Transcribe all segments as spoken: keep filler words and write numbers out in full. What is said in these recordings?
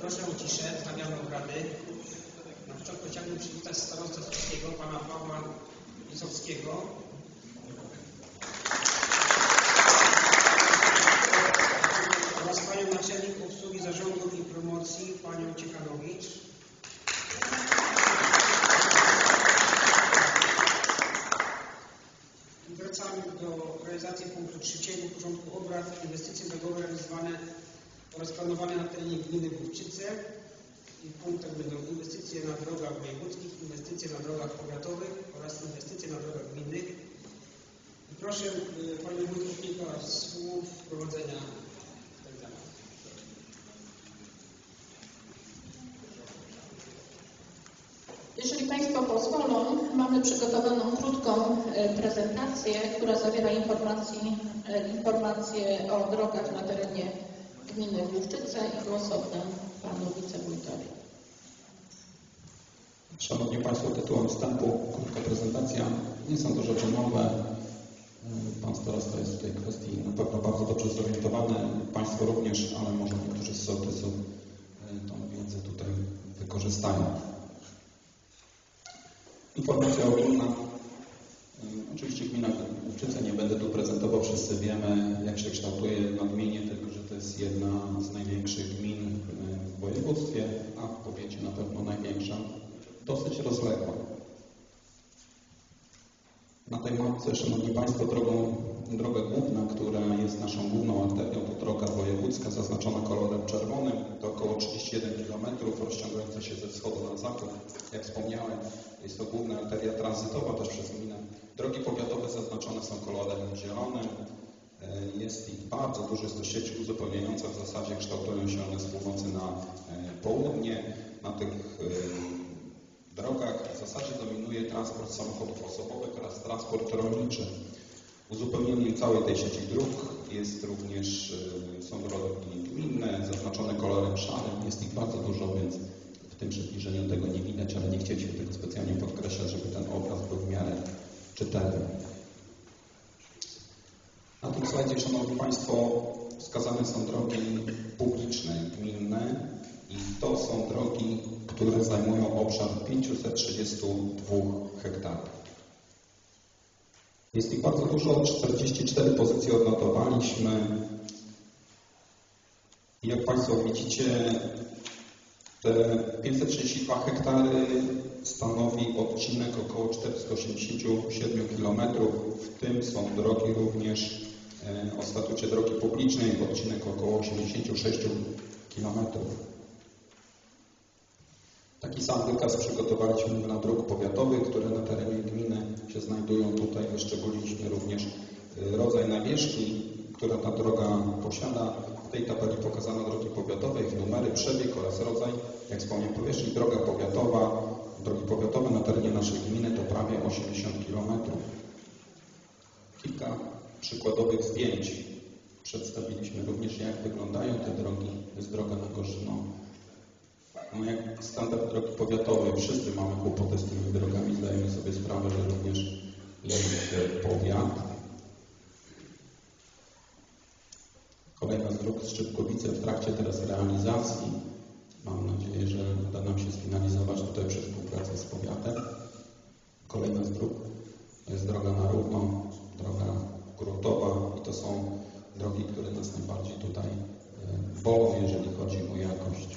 Proszę o ciszę, wznawiamy obrady. Na początku chciałbym przywitać starostę Słupskiego, pana Pawła Lisowskiego. Oraz panią naczelnik obsługi zarządu i promocji, panią Ciekanowicz. Wracamy do realizacji punktu trzeciego porządku obrad. Inwestycje drogowe realizowane oraz planowane na terenie gminy Główczyce. I w punktach będą inwestycje na drogach wojewódzkich, inwestycje na drogach powiatowych oraz inwestycje na drogach gminnych. I proszę panią burmistrza słów wprowadzenia w ten temat. Jeżeli Państwo pozwolą, mamy przygotowaną krótką prezentację, która zawiera informacje, informacje o drogach na terenie gminy Główczyce i głos oddam panu wicewójtowi. Szanowni Państwo, tytułem wstępu krótka prezentacja. Nie są to rzeczy nowe. Pan starosta jest w tej kwestii na pewno bardzo dobrze zorientowany. Państwo również, ale może niektórzy z sołtysów tą wiedzę tutaj wykorzystają. Informacja ogólna. Oczywiście gmina Główczyce, nie będę tu prezentował, wszyscy wiemy, jak się kształtuje nadmienie, tylko że to jest jedna z największych gmin w województwie, a w powiecie na pewno największa, dosyć rozległa. Na tej mapce, Szanowni Państwo, drogą, droga główna, która jest naszą główną arterią, to droga wojewódzka zaznaczona kolorem czerwonym, to około trzydzieści jeden kilometrów, rozciągająca się ze wschodu na zachód. Jak wspomniałem, jest to główna arteria tranzytowa też przez gminę. Drogi powiatowe zaznaczone są kolorem zielonym. Jest ich bardzo dużo, jest to sieć uzupełniająca, w zasadzie kształtują się one z północy na południe. Na tych drogach w zasadzie dominuje transport samochodów osobowych oraz transport rolniczy. Uzupełnieniem całej tej sieci dróg jest również, są drogi gminne, zaznaczone kolorem szarym. Jest ich bardzo dużo, więc w tym przybliżeniu tego nie widać, ale nie chcieliśmy tego specjalnie podkreślać, żeby ten obraz był w miarę czytelny. Na tym slajdzie, Szanowni Państwo, wskazane są drogi publiczne, gminne i to są drogi, które zajmują obszar pięćset trzydzieści dwa hektarów. Jest ich bardzo dużo, czterdzieści cztery pozycje odnotowaliśmy. I jak Państwo widzicie, te pięćset trzydzieści dwa hektary stanowi odcinek około czterysta osiemdziesiąt siedem kilometrów. W tym są drogi również o statucie drogi publicznej, odcinek około osiemdziesiąt sześć kilometrów. Taki sam wykaz przygotowaliśmy dla dróg powiatowych, które na terenie gminy się znajdują. Tutaj wyszczególniliśmy również rodzaj nawierzchni, która ta droga posiada. W tej tabeli pokazano drogi powiatowe, ich numery, przebieg oraz rodzaj. Jak wspomniałem, powierzchni droga powiatowa, drogi powiatowe na terenie naszej gminy to prawie osiemdziesiąt kilometrów. Kilka przykładowych zdjęć. Przedstawiliśmy również, jak wyglądają te drogi. Jest droga na Gorzyno. No jak standard drogi powiatowej, wszyscy mamy kłopoty z tymi drogami, zdajemy sobie sprawę, że również jest powiat. Kolejna z dróg z Szczypkowice w trakcie teraz realizacji. Mam nadzieję, że uda nam się sfinalizować tutaj przy współpracy z powiatem. Kolejna z dróg jest droga na Równo, droga gruntowa i to są drogi, które nas najbardziej tutaj bolą, jeżeli chodzi o jakość.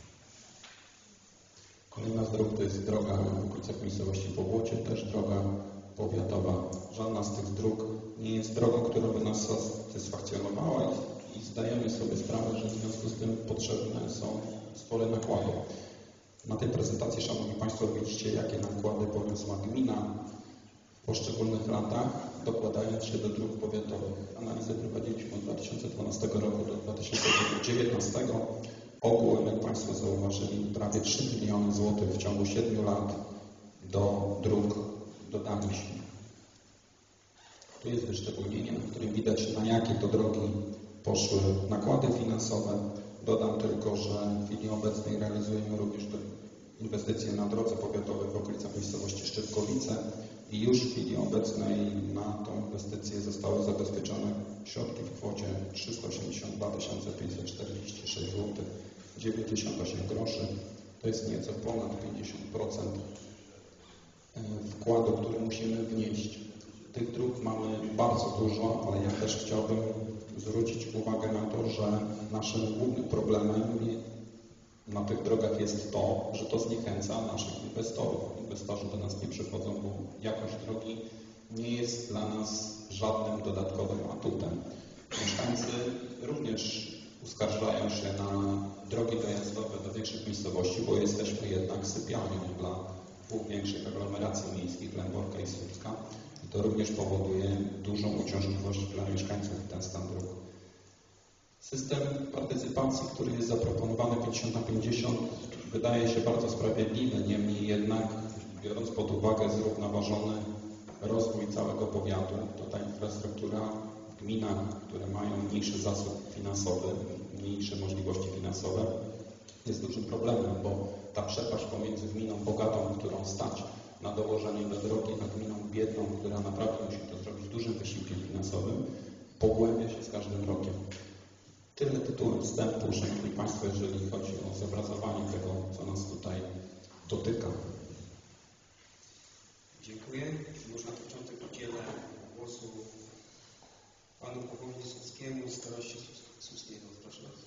Kolejna z dróg to jest droga w okolicach miejscowości Powłocie, też droga powiatowa. Żadna z tych dróg nie jest drogą, która by nas satysfakcjonowała i, i zdajemy sobie sprawę, że w związku z tym potrzebne są spore nakłady. Na tej prezentacji, Szanowni Państwo, widzicie, jakie nakłady poniosła gmina w poszczególnych latach, dokładając się do dróg powiatowych. Analizę prowadziliśmy od dwa tysiące dwunastego roku do dwa tysiące dziewiętnastego. Ogółem, jak Państwo zauważyli, prawie trzy miliony złotych w ciągu siedmiu lat do dróg dodaliśmy. Tu jest wyszczególnienie, na którym widać, na jakie to drogi poszły nakłady finansowe. Dodam tylko, że w chwili obecnej realizujemy również inwestycje na drodze powiatowej w okolicach miejscowości Szczypkowice i już w chwili obecnej na tą inwestycję zostały zabezpieczone środki w kwocie trzysta osiemdziesiąt dwa tysiące pięćset czterdzieści sześć złotych. dziewięćdziesiąt osiem groszy. To jest nieco ponad pięćdziesiąt procent wkładu, który musimy wnieść. Tych dróg mamy bardzo dużo, ale ja też chciałbym zwrócić uwagę na to, że naszym głównym problemem na tych drogach jest to, że to zniechęca naszych inwestorów. Inwestorzy do nas nie przychodzą, bo jakość drogi nie jest dla nas żadnym dodatkowym atutem. Mieszkańcy również uskarżają się na drogi dojazdowe do większych miejscowości, bo jesteśmy jednak sypialnią dla dwóch większych aglomeracji miejskich, Lęborka i Słupska. I to również powoduje dużą uciążliwość dla mieszkańców ten stan dróg. System partycypacji, który jest zaproponowany pięćdziesiąt na pięćdziesiąt, wydaje się bardzo sprawiedliwy, niemniej jednak, biorąc pod uwagę zrównoważony rozwój całego powiatu, to ta infrastruktura w gminach, które mają mniejszy zasób finansowy, mniejsze możliwości finansowe, jest dużym problemem, bo ta przepaść pomiędzy gminą bogatą, którą stać na dołożenie do drogi, a gminą biedną, która naprawdę musi to zrobić dużym wysiłkiem finansowym, pogłębia się z każdym rokiem. Tyle tytułem wstępu, szanowni Państwo, jeżeli chodzi o zobrazowanie tego, co nas tutaj dotyka. Dziękuję. Może na początek udzielę głosu panu Pawłowi Słupskiemu, staroście Słupskiego. Proszę bardzo.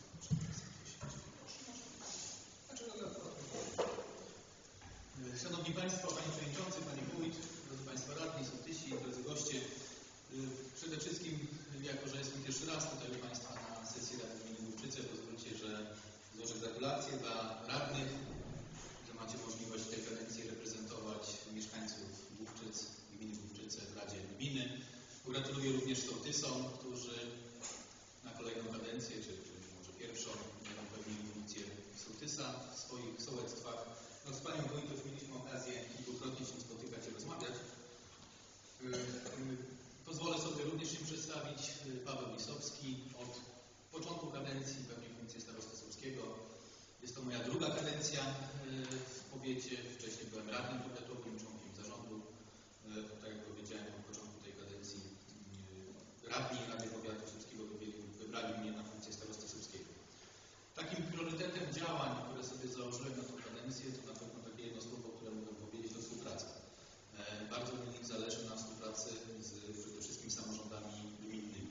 Szanowni Państwo, Panie Przewodniczący, Panie Wójt, drodzy Państwo radni, sołtysi, drodzy goście. Przede wszystkim, jako że jestem pierwszy raz tutaj u Państwa na sesji Rady Gminy Główczyce, pozwólcie, że złożę gratulacje dla radnych, że macie możliwość w tej kadencji reprezentować mieszkańców Główczyc, gminy Główczyce w Radzie Gminy. Pogratuluję również sołtysom, którzy na kolejną kadencję, czy, czy może pierwszą, będą pełnili funkcję sołtysa w swoich sołectwach. No, z Panią Wójt już mieliśmy okazję kilkukrotnie się spotykać i rozmawiać. Pozwolę sobie również się przedstawić. Paweł Lisowski. Od początku kadencji pełnię funkcję starosty słupskiego. Jest to moja druga kadencja w powiecie. Wcześniej byłem radnym powiatowym, członkiem zarządu. Tak jak powiedziałem, od początku tej kadencji radni Rady Powiatu Słupskiego wybrali mnie na funkcję starosty słupskiego. Takim priorytetem działań, które sobie założyłem na tę kadencję, to na pewno takie jedno słowo, które mogę powiedzieć, to współpraca. Bardzo mi zależy na współpracy z przede wszystkim samorządami gminnymi.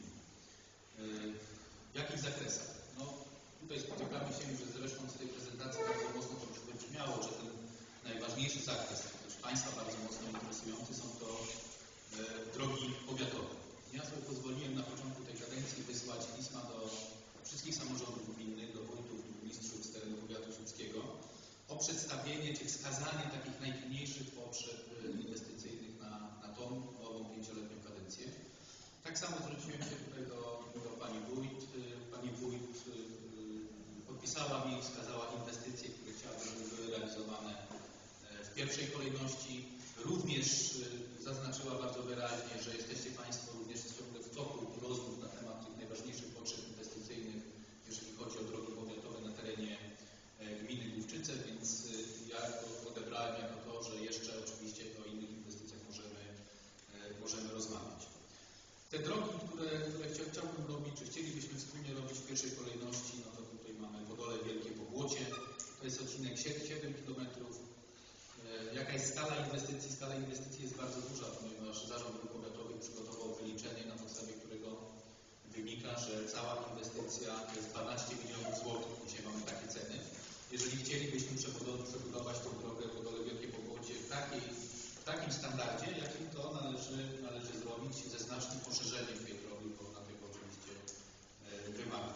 W jakich zakresach? No, tutaj spotykamy się, że zresztą z tej prezentacji bardzo mocno to już wybrzmiało, że ten najważniejszy zakres, też Państwa bardzo mocno interesujący, są to e, drogi powiatowe. Ja sobie pozwoliłem na początku tej kadencji wysłać pisma do wszystkich samorządów gminnych, do wójtów, burmistrzów z terenu powiatu słupskiego o przedstawienie czy wskazanie takich najpilniejszych potrzeb inwestycyjnych na, na tą nową pięcioletnią kadencję. Tak samo zwróciłem się tutaj do, do Pani Wójt. Pani Wójt podpisała mi i wskazała inwestycje, które chciałabym, żeby były realizowane w pierwszej kolejności. Również zaznaczyła bardzo wyraźnie, że jesteście Państwo również ciągle w toku rozmów na temat tych najważniejszych potrzeb inwestycyjnych, jeżeli chodzi o drogi powiatowe na terenie gminy Główczyce, więc ja to odebrałem jako to, że jeszcze oczywiście o innych inwestycjach możemy, możemy rozmawiać. Te drogi, które, które chciałbym robić, czy chcielibyśmy wspólnie robić w pierwszej kolejności, no to tutaj mamy Podole Wielkie Pobłocie, to jest odcinek siedem kilometrów. Jaka jest skala inwestycji? Skala inwestycji jest bardzo duża, ponieważ Zarząd Dróg Powiatowych przygotował wyliczenie, na podstawie którego wynika, że cała inwestycja to jest dwanaście milionów złotych. Dzisiaj mamy takie ceny. Jeżeli chcielibyśmy przebudować tę drogę Podole Wielkie Pobłocie w, takiej, w takim standardzie, jakim to należy, należy zrobić ze znacznym poszerzeniem tej drogi, bo na tego oczywiście wymaga.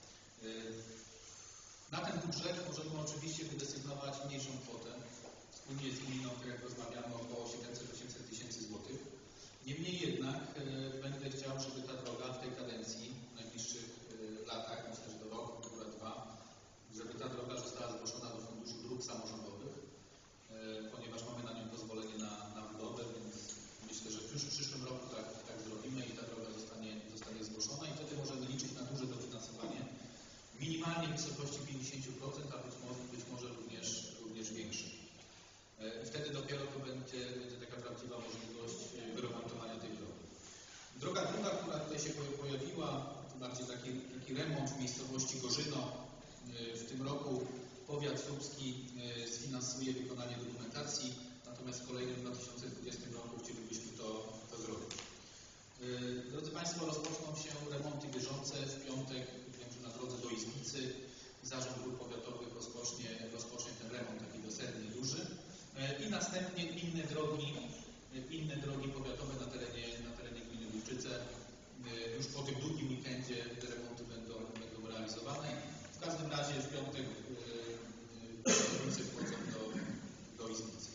Na ten budżet możemy oczywiście wydesygnować mniejszą kwotę. Wspólnie z gminą, tak jak rozmawiamy, około siedemset do osiemset tysięcy złotych. Niemniej jednak e, będę chciał, żeby ta droga w tej kadencji, w najbliższych e, latach, myślę, że do roku, chyba dwa, żeby ta droga została zgłoszona do Funduszu Dróg Samorządowych, e, ponieważ mamy na nią pozwolenie na, na budowę, więc myślę, że już w przyszłym roku tak, tak zrobimy i ta droga zostanie, zostanie zgłoszona i wtedy możemy liczyć na duże dofinansowanie, minimalnie w wysokości pięćdziesiąt procent, a być może, być może również, również większe. I wtedy dopiero to będzie, będzie taka prawdziwa możliwość wyremontowania tej drogi. Droga druga, która tutaj się pojawiła, to bardziej taki, taki remont w miejscowości Gorzyno. W tym roku powiat słupski sfinansuje wykonanie dokumentacji, natomiast w kolejnym dwa tysiące dwudziestym roku chcielibyśmy to, to zrobić. Drodzy Państwo, rozpoczną się remonty bieżące. W piątek, wiem, że na drodze do Iznicy Zarząd Dróg Powiatowych rozpocznie, rozpocznie ten remont taki wiosenny, duży. I następnie inne drogi, inne drogi powiatowe na terenie, na terenie gminy Główczyce. Już po tym długim weekendzie te remonty będą, będą realizowane. W każdym razie w piątek kierownicy wchodzą do, do Iznicy.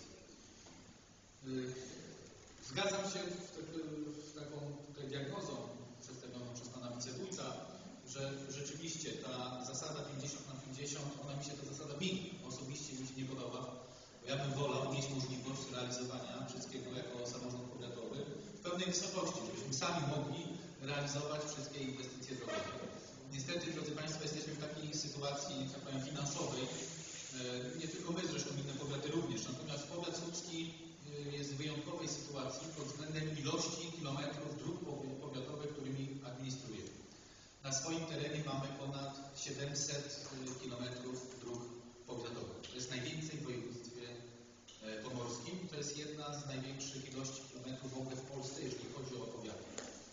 Zgadzam się z taką tutaj diagnozą przedstawioną przez pana wicewójta, że rzeczywiście ta zasada pięćdziesiąt na pięćdziesiąt, ona mi się ta zasada mi osobiście mi się nie podoba, bo ja bym wolał mieć możliwość realizowania wszystkiego jako samorząd powiatowy w pełnej wysokości, żebyśmy sami mogli realizować wszystkie inwestycje drogowe. Niestety, drodzy Państwo, jesteśmy w takiej sytuacji, tak powiem, finansowej, nie tylko my, zresztą inne powiaty również, natomiast powiat słupski jest w wyjątkowej sytuacji pod względem ilości kilometrów dróg powiatowych, którymi administruje. Na swoim terenie mamy ponad siedemset kilometrów dróg powiatowych. To jest najwięcej w województwie pomorskim. To jest jedna z największych ilości kilometrów w ogóle w Polsce, jeżeli chodzi o powiaty.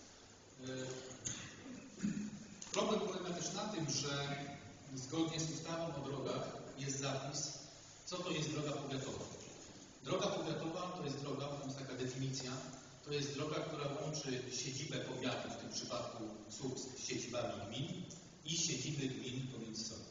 Problem polega też na tym, że zgodnie z ustawą o drogach jest zapis, co to jest droga powiatowa. Droga powiatowa to jest droga, to jest taka definicja, to jest droga, która łączy siedzibę powiatu, w tym przypadku Słupsk, z siedzibami gmin i siedziby gmin pomiędzy sobą.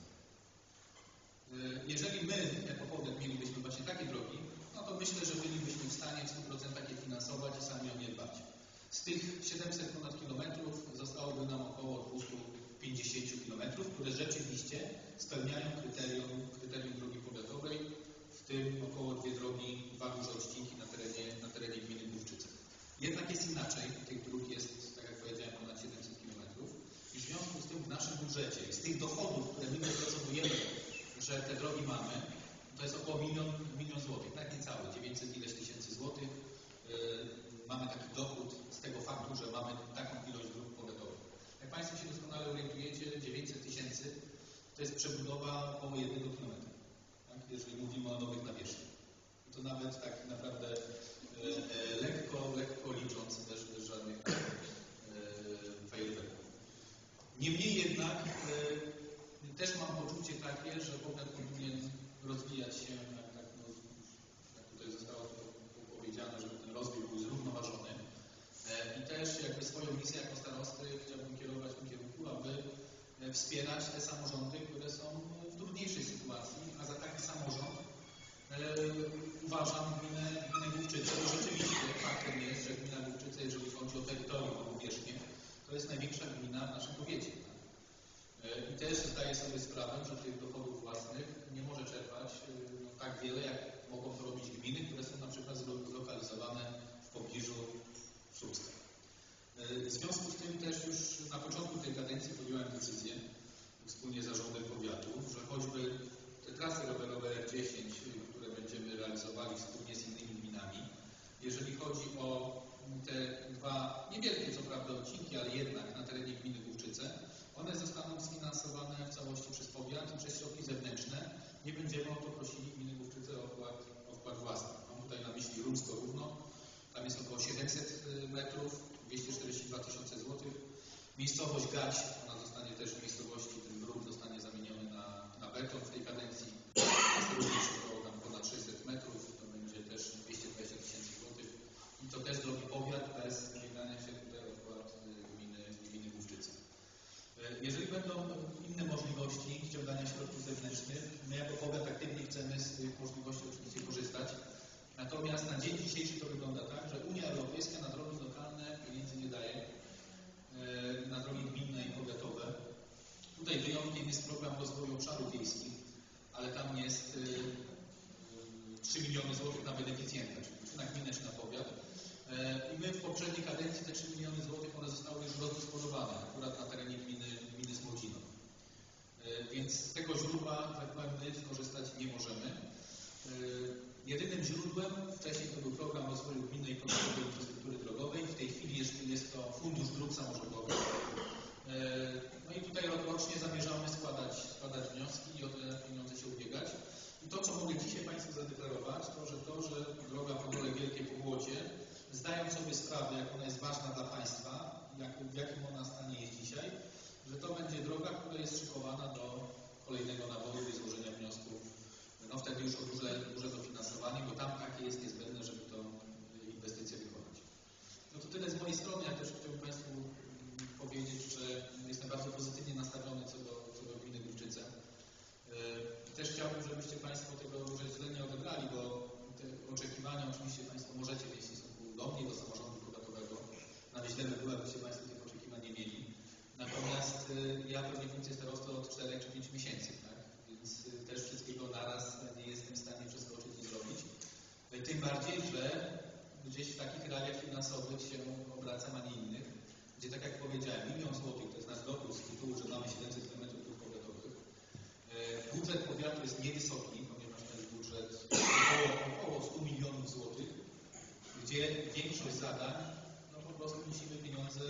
Jeżeli my, jako powiat, mielibyśmy właśnie takie drogi, no to myślę, że bylibyśmy w stanie w stu procentach je finansować i sami o nie dbać. Z tych siedemset ponad kilometrów zostałoby nam około dwieście pięćdziesiąt kilometrów, które rzeczywiście spełniają kryterium, kryterium drogi powiatowej, w tym około dwie drogi, dwa duże odcinki na terenie, na terenie gminy Główczyce. Jednak jest inaczej, tych dróg jest, tak jak powiedziałem, ponad siedemset kilometrów i w związku z tym w naszym budżecie i z tych dochodów, które my wypracowujemy, że te drogi mamy, to jest około milion, milion złotych, tak niecały, dziewięćset ileś tysięcy złotych. Yy, mamy taki dochód z tego faktu, że mamy taką ilość dróg powiatowych. Jak Państwo się doskonale orientujecie, dziewięćset tysięcy to jest przebudowa około jednego kilometra, tak? Jeżeli mówimy o nowych nawierzchniach. To nawet tak naprawdę e, e, lekko, lekko licząc, też bez żadnych e, fajerwerków. Niemniej jednak e, też mam poczucie takie, że powiat powinien rozwijać się, jak, tak, no, jak tutaj zostało to powiedziane, żeby ten rozwój był zrównoważony. I też jakby swoją misję jako starosty chciałbym kierować w tym kierunku, aby wspierać te samorządy, które są w trudniejszej sytuacji, a za taki samorząd e, uważam gminę, gminę Główczyce, bo rzeczywiście faktem jest, że gmina Główczyce, jeżeli chodzi o terytorium, o powierzchnię, to jest największa gmina w naszym powiecie. E, I też zdaję sobie sprawę, że tych dochodów własnych nie może czerpać e, no, tak wiele, jak mogą to robić gminy, które są na przykład zlokalizowane w pobliżu Słupska. W związku z tym też już na początku tej kadencji podjąłem decyzję wspólnie z zarządem powiatu, że choćby te trasy rowerowe R dziesięć, które będziemy realizowali wspólnie z innymi gminami, jeżeli chodzi o te dwa niewielkie co prawda odcinki, ale jednak na terenie gminy Główczyce, one zostaną sfinansowane w całości przez powiat i przez środki zewnętrzne. Nie będziemy o to prosili gminy Główczyce o wkład, o wkład własny. Mam tutaj na myśli Rumsko-Równo. Tam jest około siedemset metrów, dwieście czterdzieści dwa tysiące złotych. Miejscowość Gać, ona zostanie też w miejscowości, ten bruk zostanie zamieniony na, na beton w tej kadencji. Jest również około tam ponad sześćset metrów, to będzie też dwieście dwadzieścia tysięcy złotych. I to też drogi powiat bez ubiegania się tutaj o wkład gminy, gminy Główczyce. Jeżeli będą inne możliwości ściągania środków zewnętrznych, my jako powiat aktywnie chcemy z tych możliwości oczywiście korzystać. Natomiast na dzień dzisiejszy to wygląda tak, że Unia Europejska na drogi lokalne pieniędzy nie daje, na drogi gminne i powiatowe. Tutaj wyjątkiem jest program rozwoju obszarów wiejskich, ale tam jest trzy miliony złotych na beneficjenta, czyli czy na gminę, czy na powiat. I my w poprzedniej kadencji te trzy miliony złotych one zostały już rozdysponowane, akurat na terenie gminy, gminy Smodzino. Więc z tego źródła, tak powiem, my skorzystać nie możemy. Jedynym źródłem, wcześniej to był program rozwoju gminnej i powiatowej infrastruktury drogowej, w tej chwili jest, jest to Fundusz Dróg Samorządowych. No i tutaj rocznie zamierzamy składać, składać wnioski finansowych się obracam, a nie innych, gdzie tak jak powiedziałem, milion złotych to jest nasz dochód z tytułu, że mamy siedemset kilometrów dróg powiatowych. Budżet powiatu jest niewysoki, ponieważ to jest budżet około, około stu milionów złotych, gdzie większość zadań, no po prostu musimy pieniądze,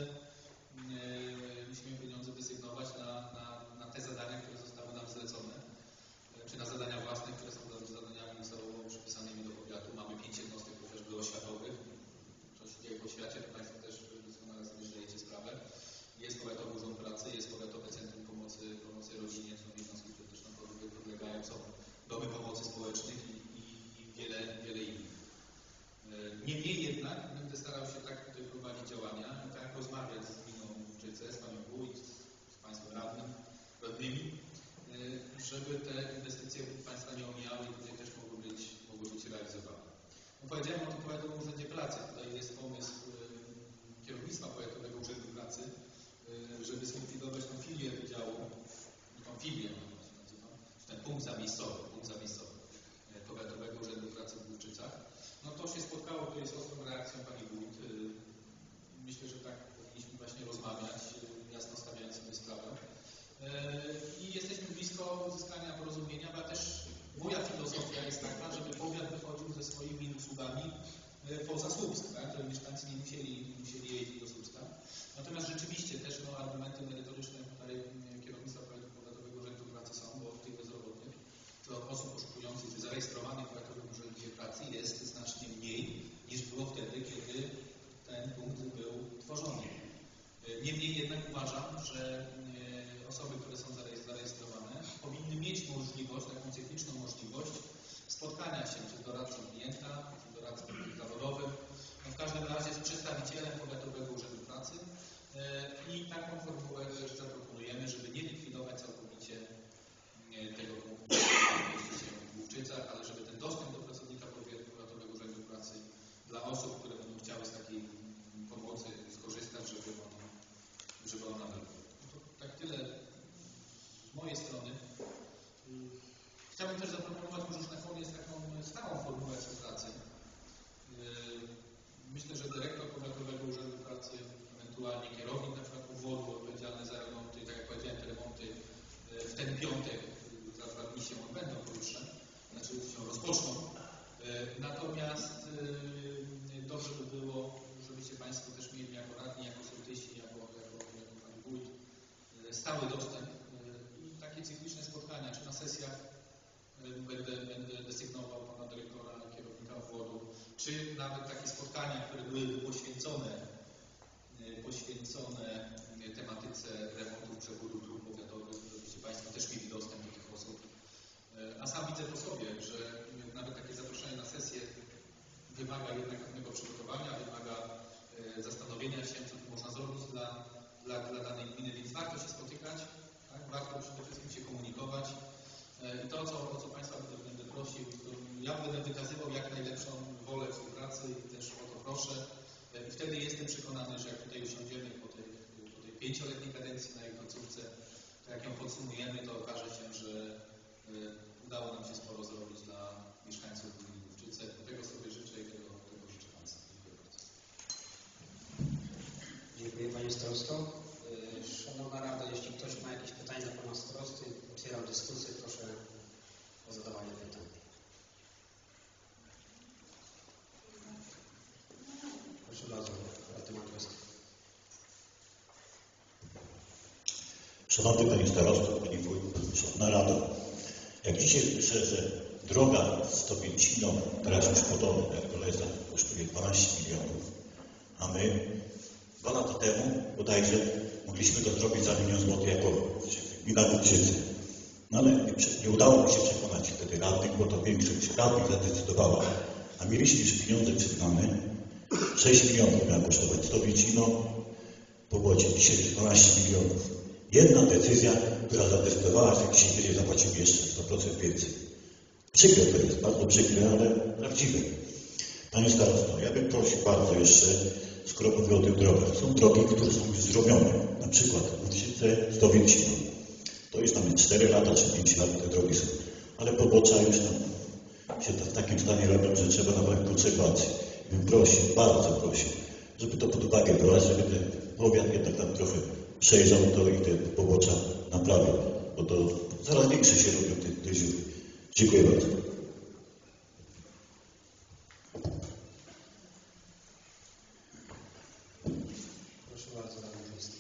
yy, musimy pieniądze desygnować na, na, na te zadania, które zostały nam zlecone, czy na zadania własne, które są zadaniami ustawowo przypisanymi do powiatu. Mamy pięć jednostek chociażby oświatowych. Co się dzieje w oświacie, to Państwo też doskonale sobie zdajecie sprawę. Jest Powiatowy Urząd Pracy, jest Powiatowe Centrum Pomocy, Pomocy Rodzinie, są jednostki, które też nam podlegają, są domy pomocy społecznych i, i, i wiele, wiele innych. Niemniej jednak będę starał się tak tutaj prowadzić działania i tak rozmawiać z gminą Łuczyce, z Panią Wójt, z Państwem radnym, radnymi, żeby te inwestycje Państwa nie omijały i tutaj też mogły być, mogły być realizowane. No, powiedziałem o tym Powiatowym Urzędzie Pracy. Tutaj jest pomysł y, kierownictwa Powiatowego Urzędu Pracy, y, żeby zlikwidować tą filię wydziału, tą filię, się nazywa, ten punkt zamiejscowy, punkt zamiejscowy y, Powiatowego Urzędu Pracy w Łuczycach. No to się spotkało tutaj z ostrą reakcją Pani Wójt. Y, myślę, że tak powinniśmy właśnie rozmawiać, y, jasno stawiając sobie sprawę. I jesteśmy blisko uzyskania porozumienia, bo też moja filozofia jest taka, żeby powiat wychodził ze swoimi usługami poza Słupsk, tak? Żeby mieszkańcy nie musieli, nie musieli jeździć do Słupska. Natomiast rzeczywiście też no, argumenty merytoryczne tutaj kierownictwa Powiatowego Urzędu Pracy są, bo tych bezrobotnych, to osób poszukujących czy zarejestrowanych w Powiatowym Urzędzie Pracy jest znacznie mniej niż było wtedy, kiedy ten punkt był tworzony. Niemniej jednak uważam, że osoby, które są zarejestrowane, powinny mieć możliwość, taką techniczną możliwość spotkania się czy z doradcą klienta, czy z doradcą zawodowym, no w każdym razie z przedstawicielem Powiatowego Urzędu Pracy i taką formułę też zaproponujemy, żeby nie likwidować całkowicie tego punktu w Łuczycach, ale żeby ten dostęp do pracownika Powiatowego Urzędu Pracy dla osób, które będą chciały z takiej pomocy skorzystać, żeby on, żeby ona była. Tak tyle z mojej strony. Chciałbym też zaproponować, może już na fonie jest taką stałą formułę współpracy. Myślę, że dyrektor Powiatowego Urzędu Pracy, ewentualnie kierownik na przykład obwodu odpowiedzialny za remonty, tak jak powiedziałem, te remonty w ten piątek, za dwa dni się odbędą pojutrze, znaczy się rozpoczną. Natomiast dobrze by było, żebyście Państwo też mieli jako radni, jako sołtysi, jako, jako, jako Pan Wójt, stały dostęp i takie cykliczne spotkania, czy na sesjach będę, będę desygnował Pana Dyrektora, kierownika obwodu, czy nawet takie spotkania, które były poświęcone, poświęcone tematyce remontów przewodów dróg powiatowych, żebyście Państwo też mieli dostęp do tych osób. A sam widzę po sobie, że nawet takie zaproszenie na sesję wymaga jednak pewnego przygotowania, wymaga zastanowienia się, co tu można zrobić dla, dla, dla danej gminy, więc warto się spotykać, tak? Warto przede wszystkim się komunikować i to, co, o co Państwa będę prosił, to ja będę wykazywał jak najlepszą wolę współpracy i też o to proszę i wtedy jestem przekonany, że jak tutaj usiądziemy po tej, po tej pięcioletniej kadencji na jej końcówce, to jak ją podsumujemy, to okaże się, że udało nam się sporo zrobić dla mieszkańców gminy Łuczyce. Tego sobie życzę i tego, tego życzę Państwu. Dziękuję bardzo. Dziękuję Panie Starosto. Szanowna Rado, jeśli ktoś ma jakieś pytania do Pana Starosty, otwieram dyskusję. Proszę o zadawanie pytań. Proszę bardzo, Radny Matkowski. Szanowny Panie Starosto, Pani Wójt, Szanowna Rado, jak dzisiaj słyszę, że droga Stopięcino, teraz już podobna jak do Leza, kosztuje dwanaście milionów, a my dwa lata temu bodajże mogliśmy to zrobić za milion złotych jako gmina Łuczyce. No ale nie, nie udało mi się przekonać wtedy radnych, bo to większość radnych zadecydowała, a mieliśmy już pieniądze przyznane. sześć milionów miała kosztować Stopięcino, Pobocie dzisiaj dwanaście milionów. Jedna decyzja, która zadecydowała, że dzisiaj będzie zapłacił jeszcze sto procent więcej. Przykre to jest, bardzo przykre, ale prawdziwe. Panie Starosto, ja bym prosił bardzo jeszcze, skoro mówię o tych drogach. Są drogi, które są już zrobione. Na przykład Łuczyce, Stopięcino. To już tam cztery lata czy pięć lat te drogi są. Ale pobocza już tam się w takim stanie robią, że trzeba nawet konserwacji. Bym prosił, bardzo prosił, żeby to pod uwagę brać, żeby ten powiat jednak tam trochę przejrzał to i te pobocza naprawił, bo to coraz większe się robią te, te dziury. Dziękuję bardzo. Proszę bardzo, Radny Miejski.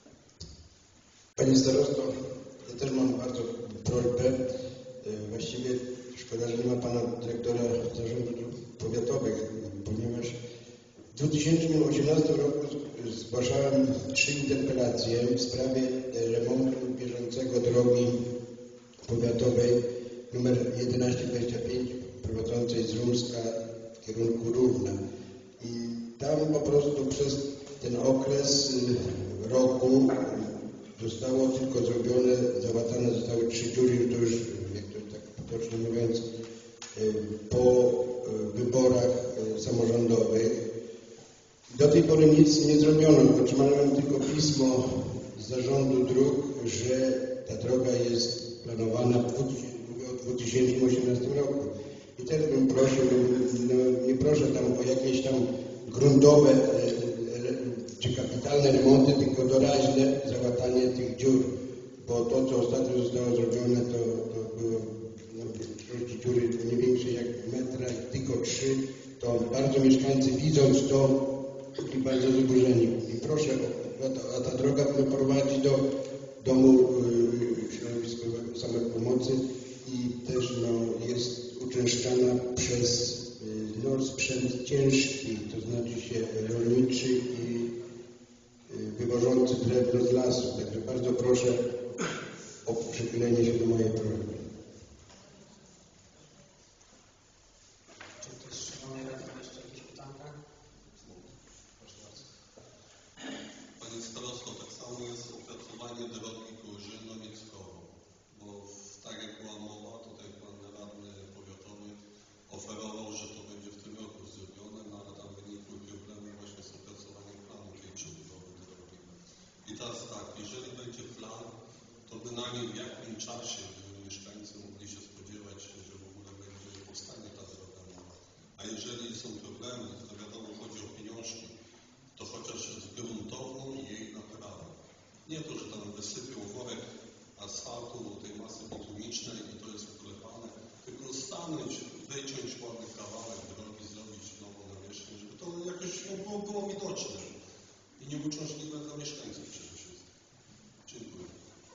Panie starosto, ja też mam bardzo prośbę. Właściwie szkoda, że nie ma pana dyrektora zarządu dróg powiatowych, ponieważ w dwa tysiące osiemnastym roku zgłaszałem trzy interpelacje w sprawie remontu bieżącego drogi powiatowej nr tysiąc sto dwadzieścia pięć prowadzącej z Rumska w kierunku Równa. I tam po prostu przez ten okres roku zostało tylko zrobione, załatane zostały trzy dziury, to już, jak to tak potocznie mówiąc, po wyborach samorządowych. Do tej pory nic nie zrobiono. Otrzymałem tylko pismo z zarządu dróg, że ta droga jest planowana w dwa tysiące osiemnastym roku. I też bym prosił, no, nie proszę tam o jakieś tam gruntowe czy kapitalne remonty, tylko doraźne załatanie tych dziur, bo to, co ostatnio zostało zrobione, to, to było no, wielkości dziury nie większe jak metra i tylko trzy, to bardzo mieszkańcy widząc to i bardzo zaburzeni. I proszę, a ta droga prowadzi do domu yy, środowiskowego samopomocy i też no, jest uczęszczana przez yy, no, sprzęt ciężki, to znaczy się rolniczy i yy, wywożący drewno z lasu. Także bardzo proszę o przychylenie się do mojej prośby. Czy ktoś z szanownej Rady ma jeszcze jakieś pytanka? Proszę bardzo. Panie starosto, tak samo jest opracowanie drogi Kurzyno-Mieckowo, bo tak jak była mowa, tutaj pan radny powiatowy oferował, że to będzie w tym roku zrobione, no ale tam wynikły problemy właśnie z opracowaniem planu tej przebudowy drogi. I teraz tak, jeżeli będzie plan, to bynajmniej w jakim czasie mieszkańcy mogli się spodziewać, że w ogóle będzie powstanie ta droga nowa. A jeżeli są problemy, to wiadomo, chodzi o pieniążki, to chociaż z gruntowną jej naprawą. Nie to, że tam wysypią worek asfaltu, tej masy bitumicznej i to jest uklepane, tylko stanąć, wyciąć ładny kawałek drogi, zrobić nową nawierzchnię, żeby to jakoś było, było widoczne i nieuciążliwe dla mieszkańców przede wszystkim. Dziękuję.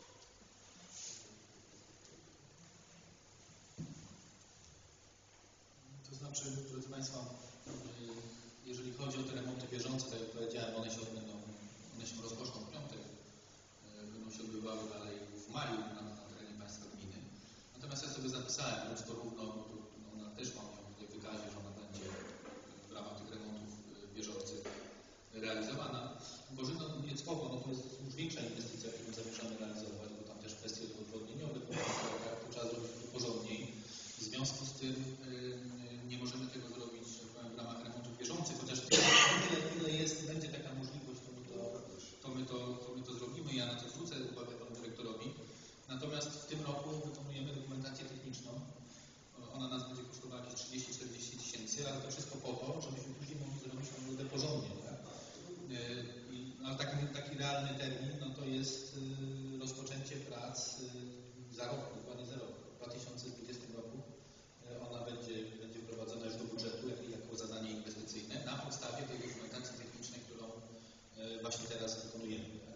To znaczy, drodzy Państwo, jeżeli chodzi o te remonty bieżące, tak jak powiedziałem, one się, odbędą, one się rozpoczną w piątek, będą się odbywały dalej w maju na, na terenie Państwa gminy. Natomiast ja sobie zapisałem, wróć to równo, ona też mam ją tutaj w wykazie, że ona będzie w ramach tych remontów bieżących realizowana. Bożyno-Mieckowo, no to jest już większa inwestycja, którą zamierzamy realizować, bo tam też kwestie udowodnieniowe, to trzeba zrobić porządniej. W związku z tym yy, nie możemy tego zrobić w ramach remontów bieżących, chociaż tyle, ile jest, będzie taka możliwość, to my to, to, my to, to my to zrobimy. Ja na to zwrócę uwagę panu dyrektorowi. Natomiast w tym roku wykonujemy dokumentację techniczną. Ona nas będzie kosztowała jakieś trzydzieści do czterdziestu tysięcy, ale to wszystko po to, żebyśmy później mogli zrobić naprawdę porządnie. Tak? Yy, no, taki, taki realny termin, no to jest yy, rozpoczęcie prac yy, za rok, dokładnie za rok. W dwa tysiące dwudziestym roku ona będzie, będzie wprowadzona już do budżetu jak, jako zadanie inwestycyjne na podstawie tej dokumentacji technicznej, którą e, właśnie teraz wykonujemy. Tak?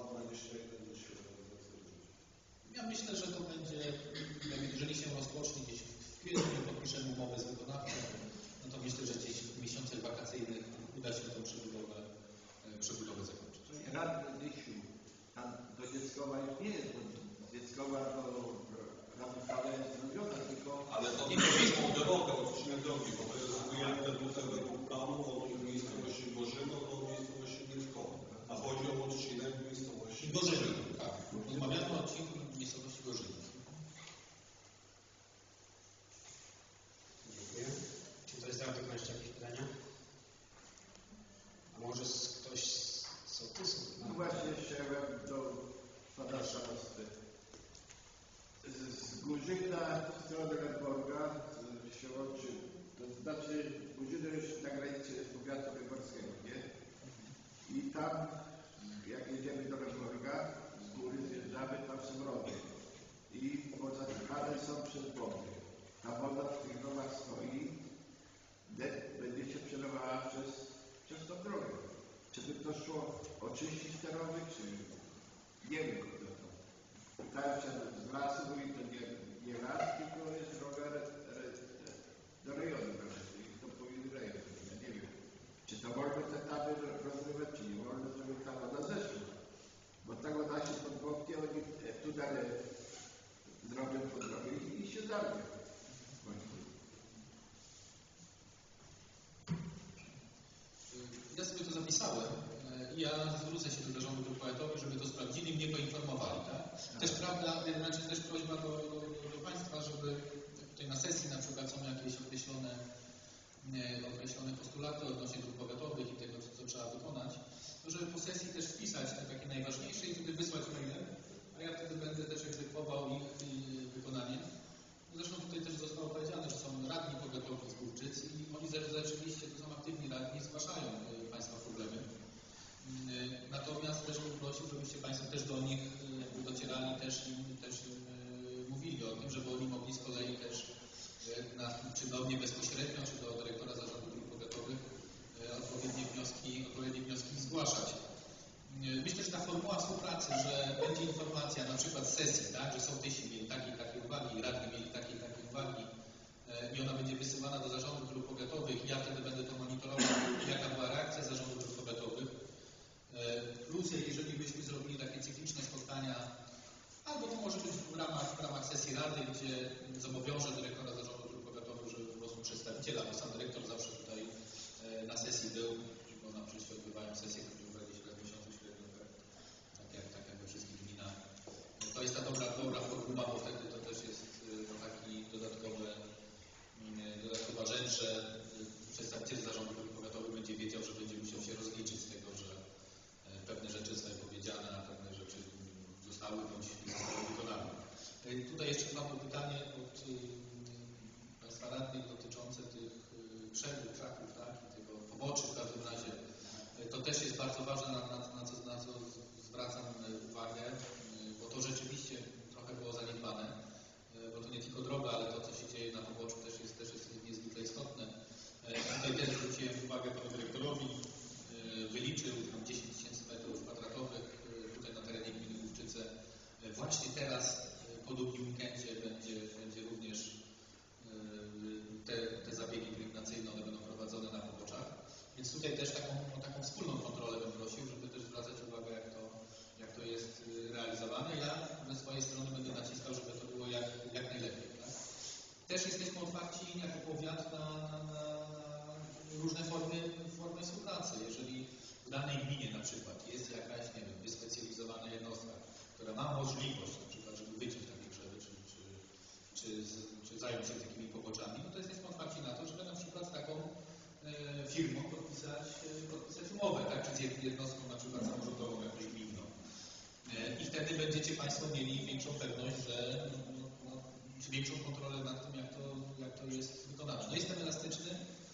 Ja myślę, że to będzie, jeżeli się rozpocznie gdzieś w kwietniu, podpiszemy umowę z wykonawcą, no to myślę, że gdzieś w miesiącach wakacyjnych uda się tą przebudowę, przebudowę zakończyć. Radny Dysiu, tam do Dzieckowa już nie jest, bo Dzieckowa to radykale jest zrobiona, tylko... Ale to nie jest tą drogę, odcinek drogi, bo to jest ujęte do tego planu od miejscowości Gorzyno do miejscowości Mieckowa. A chodzi o odcinek miejscowości Gorzyno, tak. Rozmawiamy o odcinku miejscowości Gorzyno. Dziękuję. Czy ktoś z radnych ma jeszcze jakieś pytania? A może ktoś z sołtysów? No właśnie chciałem do pana starosty. Z Górzyna w stronę Lemborga się łączy, to znaczy Górzyno już na granicy jest powiatu wyborskiego, nie? i tam, jak jedziemy do Reworga, z góry zjeżdżamy, tam są rowy i pozatrzymane są przez bomby. Ta woda w tych rowach stoi, będzie się przelewała przez, przez tą drogę. Czy by to szło oczyścić te rowy, czy nie wiem kto to. Pytałem się z lasu, mówi to nie, nie las, tylko jest droga re, re, do rejonu. To powinien rejon, ja nie wiem. Czy to wolno te taby rozrywać, czy nie wolno, żeby ta woda zeszła. Bo ta woda się podwodnie, oni tu dalej zrobią po drogę i, i się zarwie. Ja sobie to zapisałem i ja zwrócę się do zarządu dróg powiatowych, żeby to sprawdzili i mnie poinformowali, tak? Też prawda, znaczy też prośba do, do, do Państwa, żeby tutaj na sesji na przykład są jakieś określone, określone postulaty odnośnie dróg powiatowych i tego, co, co trzeba wykonać, to żeby po sesji też wpisać te takie najważniejsze i wtedy wysłać mailem, a ja wtedy będę też egzekwował ich wykonanie. Zresztą tutaj też zostało powiedziane, że są radni powiatowi z Główczyc i oni rzeczywiście, to są aktywni radni, zgłaszają y, Państwa problemy. Y, natomiast też bym prosił, żebyście Państwo też do nich y, docierali, też im, też im y, mówili o tym, żeby oni mogli z kolei też y, na, czy do mnie bezpośrednio, czy do dyrektora zarządu dróg powiatowych y, odpowiednie wnioski, odpowiednie wnioski zgłaszać. Y, myślę, że ta formuła współpracy, że będzie informacja na przykład z sesji, tak, że sołtysi mieli takie i takie uwagi, radni mieli takie i takie uwagi, i ona będzie wysyłana do zarządu dróg powiatowych. Ja wtedy będę to monitorował, jaka była reakcja zarządu dróg powiatowych. Plus, jeżeli byśmy zrobili takie cykliczne spotkania, albo to może być w ramach, w ramach sesji rady, gdzie zobowiążę dyrektora zarządu dróg powiatowych, żeby po prostu przedstawiciela, bo sam dyrektor zawsze tutaj na sesji był, bo na przykład się odbywają sesje, które gdzieś raz w miesiącu średnio, tak jak, tak jak we wszystkich gminach. To jest ta dobra, dobra formuła, bo wtedy to też jest taki dodatkowy dodatkowa rzecz, że przedstawiciel zarządu dróg powiatowych będzie wiedział, że będzie musiał się rozliczyć z tego, że pewne rzeczy zostały powiedziane, a pewne rzeczy zostały bądź nie zostały wykonane. Tutaj jeszcze padło pytanie od Państwa radnych dotyczące tych krzewów, krzaków, tak, i tego poboczy w każdym razie. To też jest bardzo ważne, na, na, na, co, na co zwracam uwagę, bo to rzeczywiście trochę było zaniedbane, bo to nie tylko droga, ale to, co się dzieje na poboczu też jest, też jest niezwykle istotne. Tutaj też zwróciłem uwagę panu dyrektorowi, wyliczył tam dziesięć tysięcy metrów kwadratowych tutaj na terenie gminy Główczyce. Właśnie teraz po długim weekendzie będzie, będzie również te, te zabiegi pielęgnacyjne, one będą prowadzone na poboczach. Więc tutaj też taką, o taką wspólną kontrolę bym prosił, żeby też zwracać uwagę, jak to, jak to jest realizowane. Ja ze swojej strony będę naciskał, żeby to było jak, jak najlepiej. Tak? Też jesteśmy otwarci jako powiat na, na, na różne formy, formy współpracy. Jeżeli w danej gminie na przykład jest jakaś, nie wiem, wyspecjalizowana jednostka, która ma możliwość na przykład, żeby wyciąć takie krzewy, czy, czy, czy, czy zająć się takimi poboczami, no to jesteśmy otwarci na to, żeby na przykład z taką e, firmą podpisać, e, podpisać umowę, tak? Czy z jednostką na przykład samorządową, jakąś gminną. E, I wtedy będziecie Państwo mieli większą pewność, że no, no, czy większą kontrolę nad tym, jak to, jak to jest wykonane. No jestem elastyczny.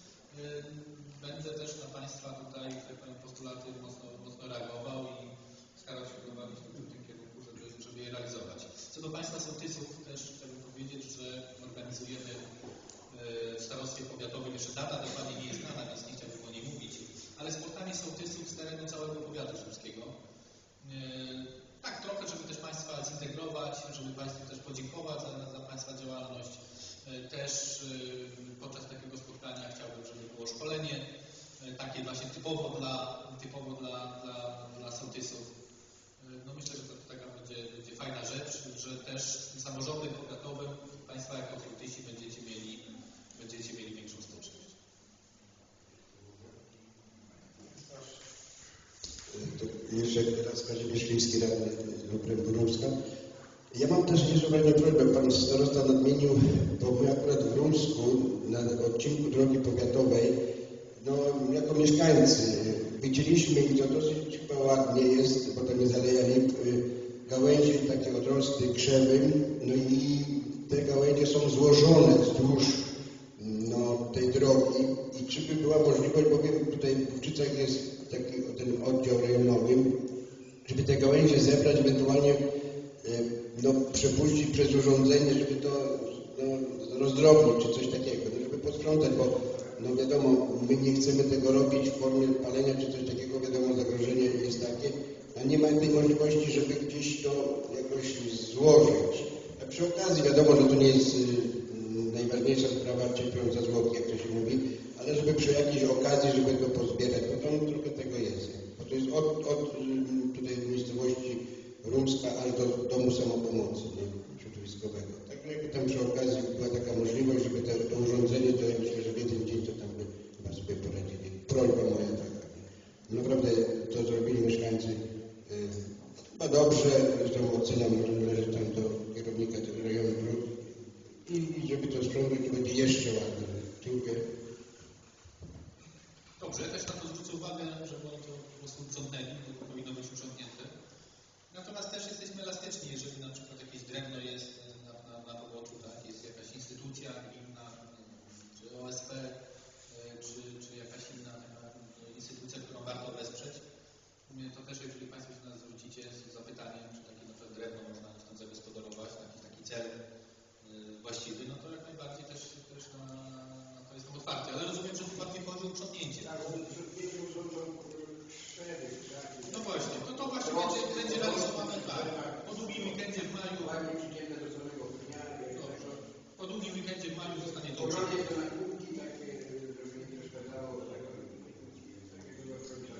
Będę też na Państwa tutaj, tak powiem, postulaty mocno, mocno reagował i starał się prowadzić w tym kierunku, żeby, żeby je realizować. Co do Państwa sołtysów też chciałbym powiedzieć, że organizujemy w starostwie powiatowym, jeszcze data dokładnie nie jest znana, więc nie chciałbym o niej mówić, ale spotkanie sołtysów z terenu całego powiatu szumskiego. Tak trochę, żeby też Państwa zintegrować, żeby Państwu też podziękować za, za Państwa działalność. Też podczas takiego spotkania chciałbym, żeby było szkolenie takie właśnie typowo dla, typowo dla, dla, dla sołtysów. No myślę, że to taka będzie, będzie fajna rzecz, że też z tym samorządem powiatowym Państwa jako sołtysi będziecie mieli, będziecie mieli większą styczność. To jeszcze raz Kazimierz Śliński, radny okręgu Rumska. Ja mam też jeszcze prośbę, pan starosta nadmienił, bo my akurat w Rumsku na odcinku drogi powiatowej, no jako mieszkańcy widzieliśmy i to dosyć chyba ładnie jest, bo tam jest aleja lip, gałęzie takie odrosty, krzewy, no i te gałęzie są złożone wzdłuż no, tej drogi i czy by była możliwość, bo wiem, tutaj w Główczycach jest taki ten oddział rejonowy, żeby te gałęzie zebrać, ewentualnie no, przepuścić przez urządzenie, żeby to no, rozdrobnić czy coś takiego, no, żeby posprzątać, bo no wiadomo, my nie chcemy tego robić w formie palenia czy coś takiego, wiadomo, zagrożenie jest takie, a nie ma tej możliwości, żeby gdzieś to jakoś złożyć. A przy okazji wiadomo, że to nie jest y, najważniejsza sprawa cierpiąca zwłoki, jak to się mówi, ale żeby przy jakiejś okazji, żeby to pozbierać, bo tam trochę tego jest. Bo to jest od, od tutaj miejscowości Rumska aż do domu samopomocy, nie? Środowiskowego. Także jakby tam przy okazji była taka możliwość, żeby te, to urządzenie, to ja myślę, że w jeden dzień to tam by chyba sobie poradzili. Prośba moja taka. Naprawdę to zrobili mieszkańcy yy, chyba dobrze, zresztą oceniam, że należy tam do kierownika tego rejonu dróg i, i żeby to sprzątać, to będzie jeszcze ładnie. Dziękuję. Dobrze, też na to zwrócę uwagę, żeby ono to po prostu uprzątnęli, to powinno być uprzątnięte. Natomiast też jesteśmy elastyczni, jeżeli na przykład jakieś drewno jest na, na, na poboczu, tak, jest jakaś instytucja gminna, czy O S P, czy, czy jakaś inna instytucja, którą warto wesprzeć, to też jeżeli Państwo się nas zwrócicie z zapytaniem, czy takie na przykład drewno można tam zagospodarować, taki, taki cel właściwy, no to jak najbardziej też, też na, na to jestem otwarty. Ale rozumiem, że tu bardziej chodzi o uprzątnięcie. Tak, bo uprzątnięcie urządzą szereg, tak? No właśnie, to, to właśnie będzie, będzie realizowane tak. Po długim weekendzie w maju. Ładnie przyjdziemy do samego dnia. Dobrze. Po długim weekendzie w maju zostanie to uprzątnięcie. To na kółki takie, żeby nie przeszkadzało tego. Takiego końca.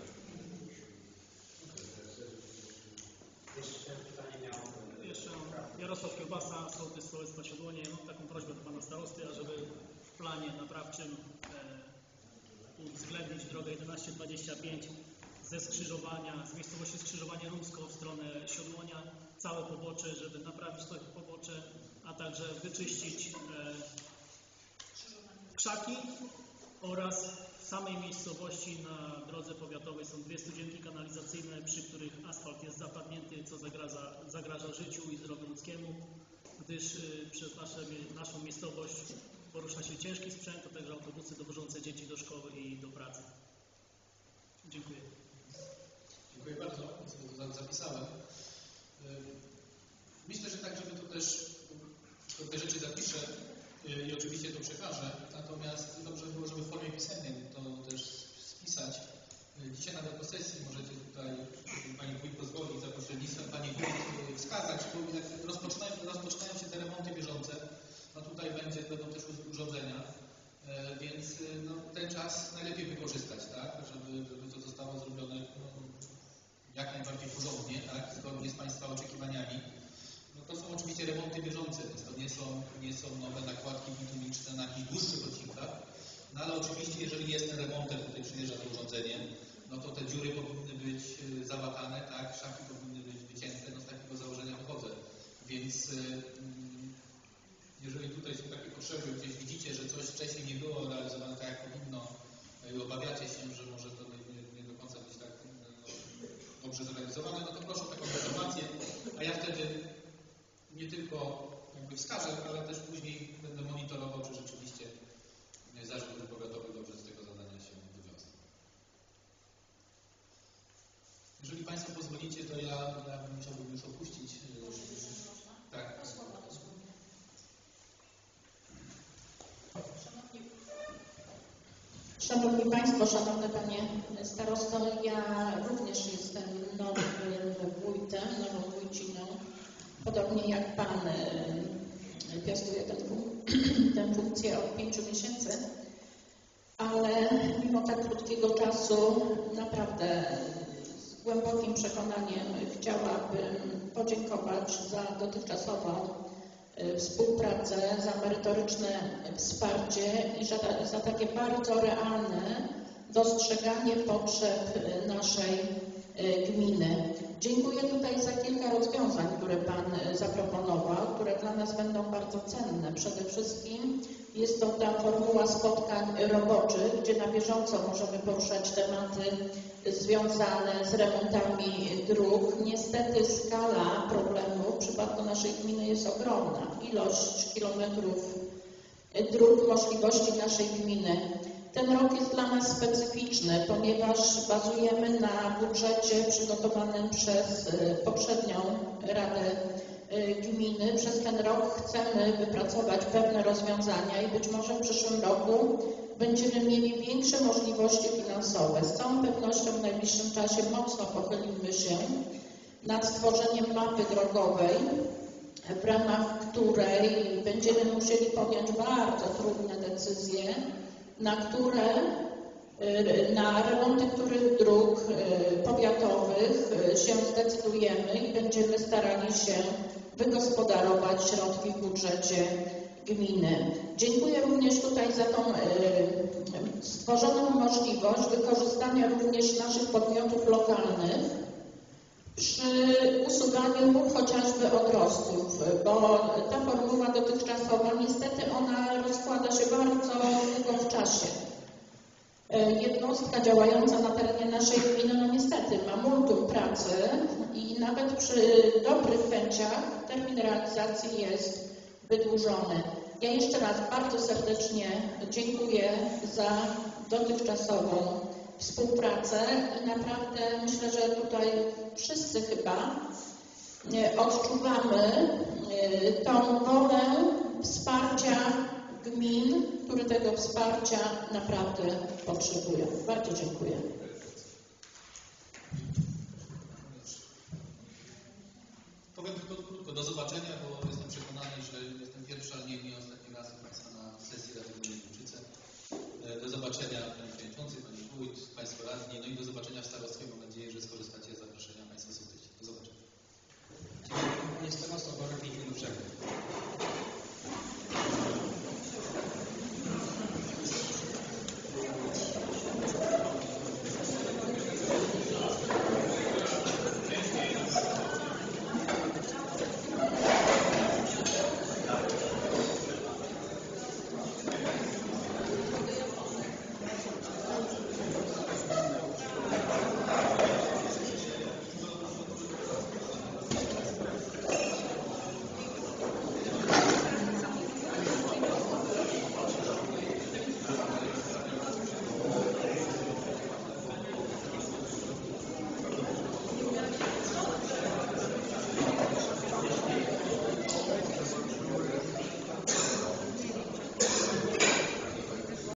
Jeszcze pytanie miał. Jeszcze Jarosław Kiełbasa, sołtys Sołectwa Siodłonie. Mam taką prośbę do Pana Starosty, ażeby w planie naprawczym e, uwzględnić drogę jedenaście dwadzieścia pięć ze skrzyżowania, z miejscowości skrzyżowanie Rumsko w stronę Siodłonia, całe pobocze, żeby naprawić to pobocze, a także wyczyścić e, krzaki oraz w samej miejscowości na drodze powiatowej są dwie studzienki kanalizacyjne, przy których asfalt jest zapadnięty, co zagraża, zagraża życiu i zdrowiu ludzkiemu, gdyż y, przez nasze, naszą miejscowość porusza się ciężki sprzęt, a także autobusy dowożące dzieci do szkoły i do pracy. Dziękuję. Dziękuję bardzo, sobie to zapisałem. Myślę, że tak, żeby to też te rzeczy zapiszę i oczywiście to przekażę, natomiast dobrze było, żeby w formie pisemnej to też spisać. Dzisiaj nawet po sesji możecie tutaj, Pani Wójt pozwoli, za pośrednictwem Pani Wójt wskazać, bo jak rozpoczynają, rozpoczynają się te remonty bieżące, no tutaj będzie, będą też urządzenia, więc no, ten czas najlepiej wykorzystać, tak, żeby, żeby to zostało zrobione no, jak najbardziej porządnie, tak, zgodnie z Państwa oczekiwaniami. No to są oczywiście remonty bieżące, więc to nie są, nie są nowe nakładki bitumiczne na jakichś dłuższych odcinkach, no ale oczywiście jeżeli jest ten remonter, tutaj przyjeżdża to urządzenie, no to te dziury powinny być załatane, tak, szafy powinny być wycięte, no z takiego założenia wychodzę. Więc jeżeli tutaj są takie potrzeby, gdzieś widzicie, że coś wcześniej nie było realizowane tak jak powinno i obawiacie się, że może to nie, nie do końca być tak no, dobrze zrealizowane, no to proszę o taką informację, a ja wtedy nie tylko jakby wskażę, ale też później będę monitorował, czy rzeczywiście Zarząd Dróg Powiatowych dobrze z tego zadania się wywiązał. Jeżeli Państwo pozwolicie, to ja, ja musiałbym już opuścić. Tak. Szanowni Państwo, Szanowny Panie Starosto, ja również jestem nowym wójtem, nową wójciną. Podobnie jak Pan piastuje tę funkcję od pięciu miesięcy, ale mimo tak krótkiego czasu naprawdę z głębokim przekonaniem chciałabym podziękować za dotychczasową współpracę, za merytoryczne wsparcie i za, za takie bardzo realne dostrzeganie potrzeb naszej gminy. Dziękuję tutaj za kilka rozwiązań, które Pan zaproponował, które dla nas będą bardzo cenne. Przede wszystkim jest to ta formuła spotkań roboczych, gdzie na bieżąco możemy poruszać tematy związane z remontami dróg. Niestety skala problemu w przypadku naszej gminy jest ogromna. Ilość kilometrów dróg, możliwości naszej gminy. Ten rok jest dla nas specyficzny, ponieważ bazujemy na budżecie przygotowanym przez poprzednią Radę Gminy. Przez ten rok chcemy wypracować pewne rozwiązania i być może w przyszłym roku będziemy mieli większe możliwości finansowe. Z całą pewnością w najbliższym czasie mocno pochylimy się nad stworzeniem mapy drogowej, w ramach której będziemy musieli podjąć bardzo trudne decyzje, na które, na remonty których dróg powiatowych się zdecydujemy i będziemy starali się wygospodarować środki w budżecie gminy. Dziękuję również tutaj za tą stworzoną możliwość wykorzystania również naszych podmiotów lokalnych przy usuwaniu chociażby odrostów, bo ta formuła dotychczasowa niestety ona rozkłada się bardzo długo w czasie. Jednostka działająca na terenie naszej gminy, no niestety ma multum pracy i nawet przy dobrych chęciach termin realizacji jest wydłużony. Ja jeszcze raz bardzo serdecznie dziękuję za dotychczasową współpracę i naprawdę myślę, że tutaj wszyscy chyba odczuwamy tą wolę wsparcia gmin, które tego wsparcia naprawdę potrzebują. Bardzo dziękuję.